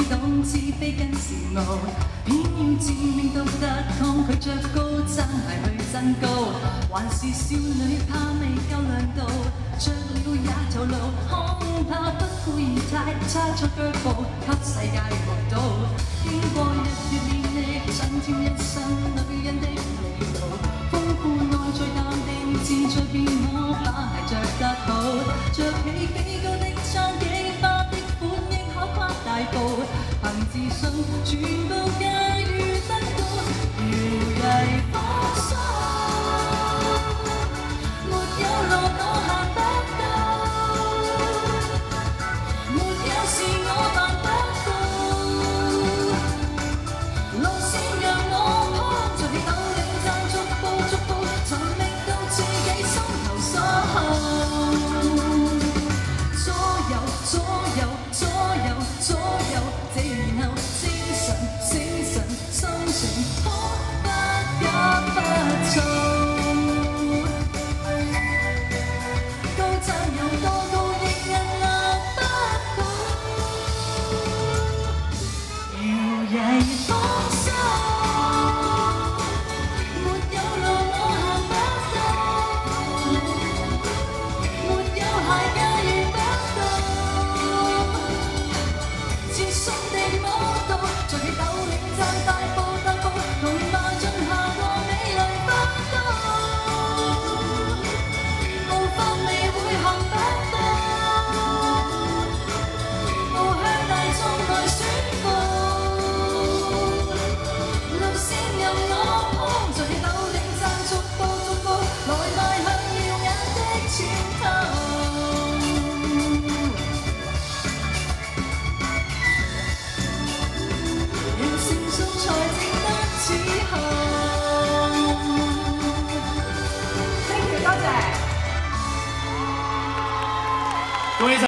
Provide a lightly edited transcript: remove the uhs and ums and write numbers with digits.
當自卑跟羨慕，偏要佔領到得抗拒着高踭鞋去增高，還是少女怕未夠亮度，着了也透露，恐怕不顧而太差錯腳步，給世界目睹。經過日月練歷，增添一生女人的味道，豐富內在淡定自在變我把鞋着得好，着起幾高的裝幾花的款亦可跨大步，憑自信全部駕馭得到，搖曳風騷，沒有路我行不到，沒有事我辦不到，路線讓我攀在斗領間，逐步逐步尋覓到自己心頭所好。左右左右左右左右，這然後精神精神心情可不也不做，高踭有多高亦人拿不到，搖曳。